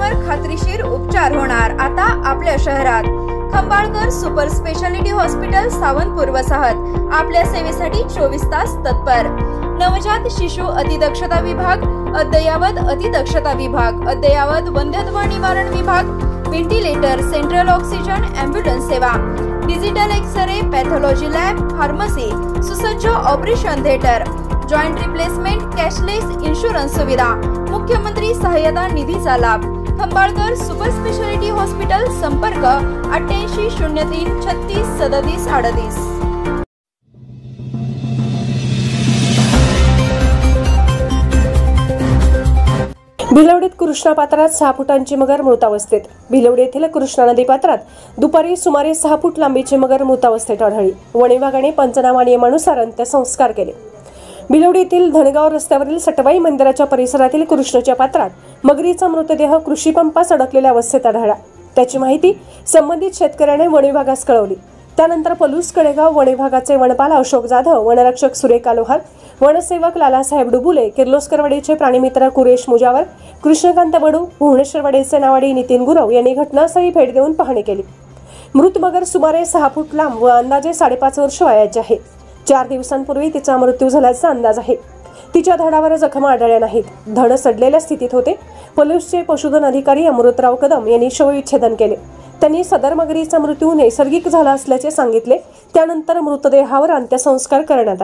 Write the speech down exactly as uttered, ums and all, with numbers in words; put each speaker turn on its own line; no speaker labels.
खर्चावर खात्रीशीर उपचार होणार आता आपल्या शहरात। Khambalkar super speciality hospital Sawantpur वसाहत आपल्या सेवेसाठी चोवीस तास तत्पर। नवजात शिशु अतिदक्षता विभाग, अद्ययावत अतिदक्षता विभाग, अद्ययावत वंध्यत्व निवारण विभाग, व्हेंटिलेटर, सेंट्रल ऑक्सिजन, एम्ब्युलन्स सेवा, digital x-ray, pathology lab, pharmacy, सुसज्ज operation theatre, joint replacement, cashless insurance सुविधा, मुख्यमंत्री सहायता निधीचा लाभ। खंबाळकर सुपर स्पेशालिटी हॉस्पिटल, संपर्क अठ्ठ्याऐंशी शून्य तीन छत्तीस सदतीस अडतीस।
भिलवडीत कृष्णा पात्रात सहा फुटांची मगर मृतावस्थेत। भिलवडी येथील कृष्णा नदी पात्रात दुपारी सुमारे सहा फूट लांबीची मगर मृतावस्थेत आढळली। वन विभागाने पंचनामा नियमानुसार अंत्यसंस्कार केले। भिलवडी येथील धनगाव रस्त्यावरील सटवाई मंदिराच्या परिसरातील कृष्णाच्या पात्रात मगरीचा मृतदेह कृषी पंपास अडकलेल्या अवस्थेत आढळला। त्याची माहिती संबंधित शेतकऱ्याने वन विभागास कळवली। त्यानंतर पलूस कडेगाव वन विभागाचे वनपाल अशोक जाधव, वनरक्षक सुरेखा लोहार, वनसेवक लालासाहेब डुबुले, किर्लोस्करवाडीचे प्राणीमित्र कुरेश मुजावर, कृष्णकांत बडू, भुवनेश्वरवाडीचे नावाडी नितीन गुरव यांनी घटनास्थळी भेट देऊन पाहणी केली। मृत मगर सुमारे सहा फूट लांब व अंदाजे साडेपाच वर्ष वयाची आहे। चार दिवसांपूर्वी तिचा मृत्यू झाल्याचा अंदाज आहे। तिच्या धडावर जखमा आढळल्या नाहीत। धड सडलेल्या स्थितीत होते। पलूसचे पशुधन अधिकारी अमृतराव कदम यांनी शवविच्छेदन केले। त्यांनी सदर मगरीचा मृत्यू नैसर्गिक झाला असल्याचे सांगितले। त्यानंतर मृतदेहावर अंत्यसंस्कार करण्यात आले।